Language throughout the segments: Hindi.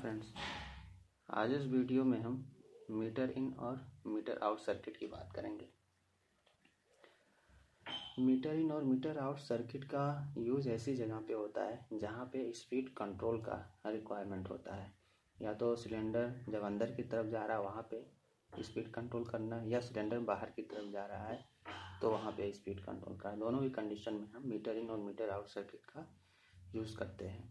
फ्रेंड्स, आज इस वीडियो में हम मीटर इन और मीटर आउट सर्किट की बात करेंगे। मीटर इन और मीटर आउट सर्किट का यूज़ ऐसी जगह पे होता है जहाँ पे स्पीड कंट्रोल का रिक्वायरमेंट होता है। या तो सिलेंडर जब अंदर की तरफ जा रहा है वहाँ पे स्पीड कंट्रोल करना, या सिलेंडर बाहर की तरफ जा रहा है तो वहाँ पे स्पीड कंट्रोल करना। दोनों ही कंडीशन में हम मीटर इन और मीटर आउट सर्किट का यूज़ करते हैं।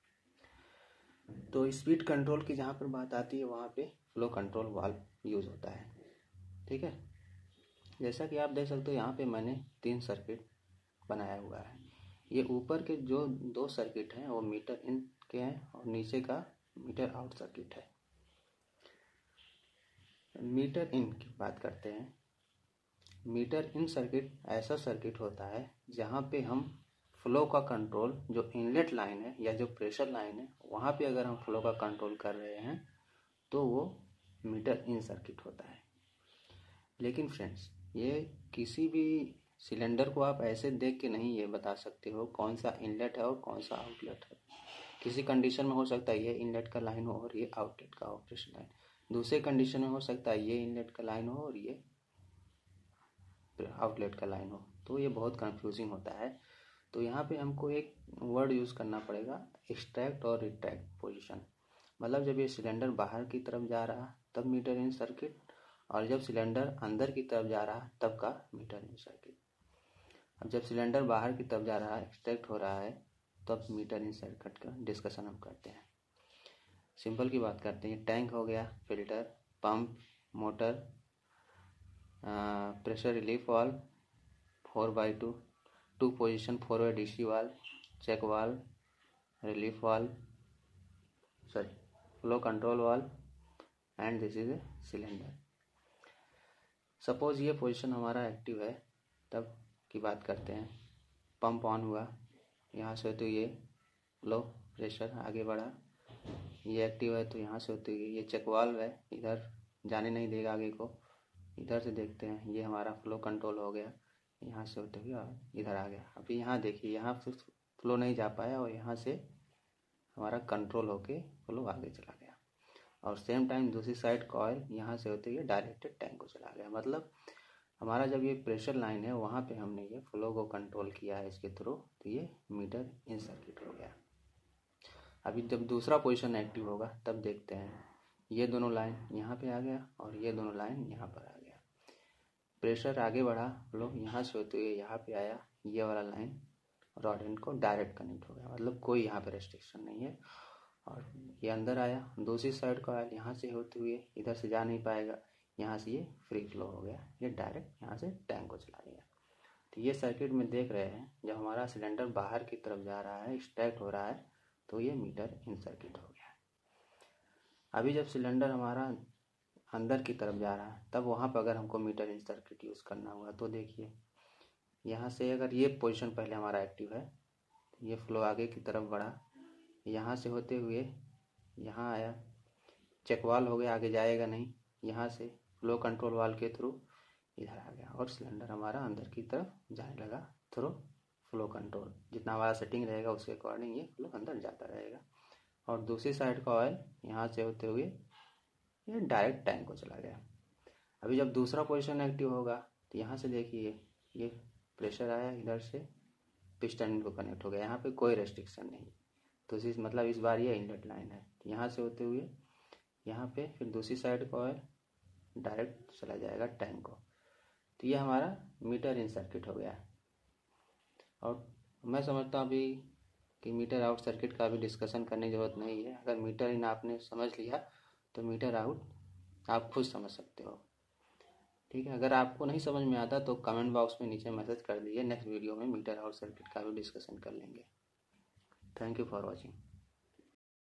तो स्पीड कंट्रोल की जहाँ पर बात आती है वहाँ पे फ्लो कंट्रोल वाल्व यूज़ होता है। ठीक है, जैसा कि आप देख सकते हो यहाँ पे मैंने 3 सर्किट बनाया हुआ है। ये ऊपर के जो 2 सर्किट हैं वो मीटर इन के हैं और नीचे का मीटर आउट सर्किट है। मीटर इन की बात करते हैं। मीटर इन सर्किट ऐसा सर्किट होता है जहाँ पे हम फ्लो का कंट्रोल, जो इनलेट लाइन है या जो प्रेशर लाइन है वहाँ पे अगर हम फ्लो का कंट्रोल कर रहे हैं तो वो मीटर इन सर्किट होता है। लेकिन फ्रेंड्स, ये किसी भी सिलेंडर को आप ऐसे देख के नहीं ये बता सकते हो कौन सा इनलेट है और कौन सा आउटलेट है। किसी कंडीशन में हो सकता है ये इनलेट का लाइन हो और ये आउटलेट का ऑपरेशन लाइन। दूसरे कंडीशन में हो सकता है ये इनलेट का लाइन हो और ये आउटलेट का लाइन हो। तो ये बहुत कंफ्यूजिंग होता है। तो यहाँ पे हमको एक वर्ड यूज़ करना पड़ेगा, एक्सट्रैक्ट और रिट्रैक्ट पोजीशन। मतलब जब ये सिलेंडर बाहर की तरफ जा रहा तब मीटर इन सर्किट, और जब सिलेंडर अंदर की तरफ जा रहा तब का मीटर इन सर्किट। अब जब सिलेंडर बाहर की तरफ जा रहा है, एक्सट्रैक्ट हो रहा है, तब मीटर इन सर्किट का डिस्कशन हम करते हैं। सिंपल की बात करते हैं। टैंक हो गया, filter, pump, motor, pressure relief valve, 4x2, 2 position 4-way DC valve, check valve, relief valve, flow control valve, and this is a cylinder. Suppose ये पोजीशन हमारा एक्टिव है तब की बात करते हैं। पंप ऑन हुआ, यहाँ से तो ये लो प्रेशर आगे बढ़ा, ये एक्टिव है तो यहाँ से होते हुए ये चेक वाल्व है, इधर जाने नहीं देगा आगे को। इधर से देखते हैं, ये हमारा फ्लो कंट्रोल हो गया, यहाँ से होते हुए और इधर आ गया। अभी यहाँ देखिए, यहाँ से फ्लो नहीं जा पाया और यहाँ से हमारा कंट्रोल होके फ्लो आगे चला गया। और सेम टाइम दूसरी साइड कॉइल यहाँ से होते हुए डायरेक्टेड टैंक को चला गया। मतलब हमारा जब ये प्रेशर लाइन है वहाँ पे हमने ये फ्लो को कंट्रोल किया है इसके थ्रू, तो ये मीटर इन सर्किट हो गया। अभी जब दूसरा पोजीशन एक्टिव होगा तब देखते हैं, ये दोनों लाइन यहाँ पे आ गया और ये दोनों लाइन यहाँ पर आ गया। प्रेशर आगे बढ़ा, फ्लो यहाँ से होते हुए यहाँ पे आया, ये वाला लाइन रॉड एंड को डायरेक्ट कनेक्ट हो गया। मतलब कोई यहाँ पे रेस्ट्रिक्शन नहीं है। और ये अंदर आया, दूसरी साइड का आयल यहाँ से होते हुए इधर से जा नहीं पाएगा, यहाँ से ये फ्री फ्लो हो गया, ये डायरेक्ट यहाँ से टैंक को चला गया। तो ये सर्किट में देख रहे हैं, जब हमारा सिलेंडर बाहर की तरफ जा रहा है, एक्सट्रैक्ट हो रहा है, तो ये मीटर इन सर्किट हो गया। अभी जब सिलेंडर हमारा अंदर की तरफ जा रहा है तब वहाँ पर अगर हमको मीटर इन सर्किट यूज़ करना हुआ तो देखिए, यहाँ से अगर ये पोजीशन पहले हमारा एक्टिव है, ये फ्लो आगे की तरफ बढ़ा, यहाँ से होते हुए यहाँ आया, चेक वाल्व हो गया, आगे जाएगा नहीं, यहाँ से फ्लो कंट्रोल वाल्व के थ्रू इधर आ गया और सिलेंडर हमारा अंदर की तरफ जाने लगा थ्रू फ्लो कंट्रोल। जितना हमारा सेटिंग रहेगा उसके अकॉर्डिंग ये फ्लो अंदर जाता रहेगा। और दूसरी साइड का ऑयल यहाँ से होते हुए ये डायरेक्ट टैंक को चला गया। अभी जब दूसरा पोजीशन एक्टिव होगा तो यहाँ से देखिए, ये प्रेशर आया, इधर से पिस्टन को कनेक्ट हो गया, यहाँ पे कोई रेस्ट्रिक्शन नहीं। तो इस मतलब इस बार ये इनलेट लाइन है, यहाँ से होते हुए यहाँ पे फिर दूसरी साइड का ऑयल डायरेक्ट चला जाएगा टैंक को। तो ये हमारा मीटर इन सर्किट हो गया। और मैं समझता हूँ अभी कि मीटर आउट सर्किट का भी डिस्कशन करने की ज़रूरत नहीं है। अगर मीटर इन आपने समझ लिया तो मीटर आउट आप खुद समझ सकते हो। ठीक है, अगर आपको नहीं समझ में आता तो कमेंट बॉक्स में नीचे मैसेज कर दीजिए, नेक्स्ट वीडियो में मीटर आउट सर्किट का भी डिस्कशन कर लेंगे। Thank you for watching.